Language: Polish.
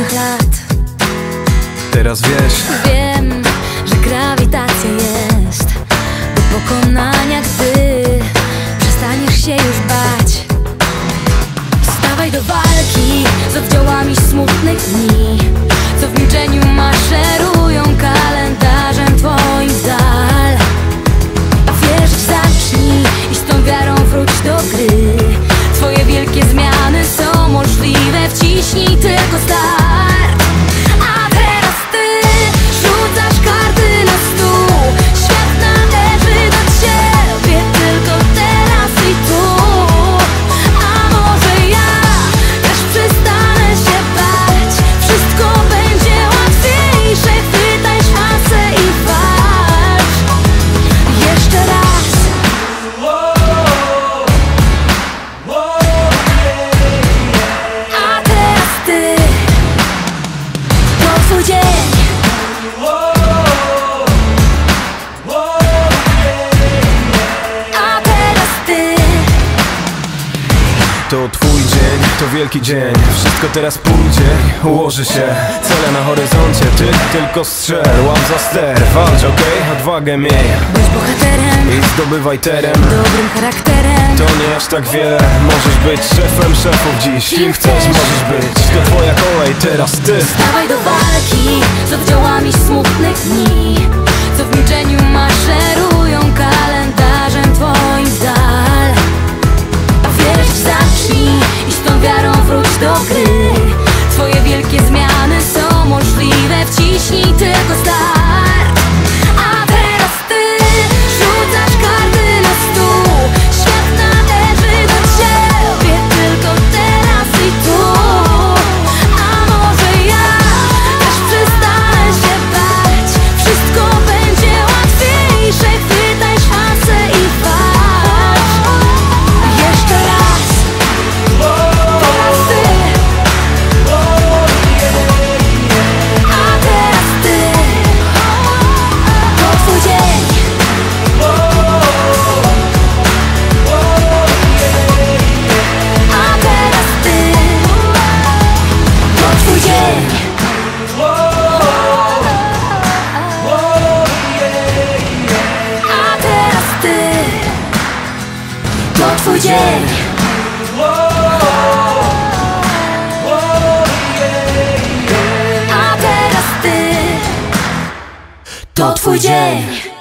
szkolnych lat. Teraz wiesz. Wiem, że grawitacja jest do pokonania, gdy przestaniesz się już bać. Stawaj do walki z oddziałami smutnych dni, co w milczeniu maszerują kalendarzem twoim w dal. Wierzyć zacznij i z tą wiarą wróć do gry. Twoje wielkie zmiany są możliwe, wciśnij tylko start. A teraz ty rzucasz karty na stół. Świat należy do ciebie, tylko teraz i tu. A może ja też przestanę się bać, wszystko będzie łatwiejsze. Chwytaj szansę i walcz. Jeszcze raz. A teraz ty, to twój dzień. A teraz ty. To twój dzień, to wielki dzień. Wszystko teraz pójdzie, ułoży się. Cele na horyzoncie, ty tylko strzel. Łap za ster, walcz, okej? Odwagę miej. Bądź bohaterem I zdobywaj teren. dobrym charakterem. To nie aż tak wiele. Możesz być szefem szefów dziś. Kim chcesz, możesz być. To twoja kolej, teraz ty. Stawaj do walki z oddziałami smutnych dni, co w milczeniu maszerują kalendarzem twoim w dal. Wierzyć zacznij i z tą wiarą wróć do gry. Twoje wielkie zmiany są możliwe, wciśnij tylko start. A teraz ty rzucasz karty na stół. Świat należy do ciebie, tylko teraz i tu. A może ja też przestanę się bać, wszystko będzie łatwiejsze. Chwytaj szansę i walcz. Jeszcze raz. Teraz ty. A teraz ty. To twój dzień. A teraz ty. To twój dzień. A teraz ty. To twój dzień. A teraz ty. To twój dzień.